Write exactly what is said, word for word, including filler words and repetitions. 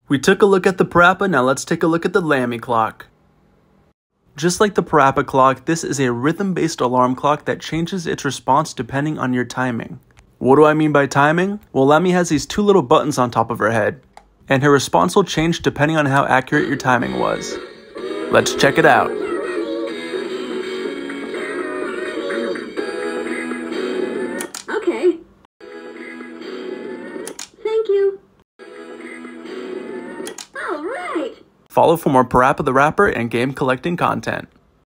We took a look at the Parappa, now let's take a look at the Lammy clock. Just like the Parappa clock, this is a rhythm-based alarm clock that changes its response depending on your timing. What do I mean by timing? Well, Lammy has these two little buttons on top of her head, and her response will change depending on how accurate your timing was. Let's check it out. Okay. Thank you. All right. Follow for more Parappa the Rapper and game collecting content.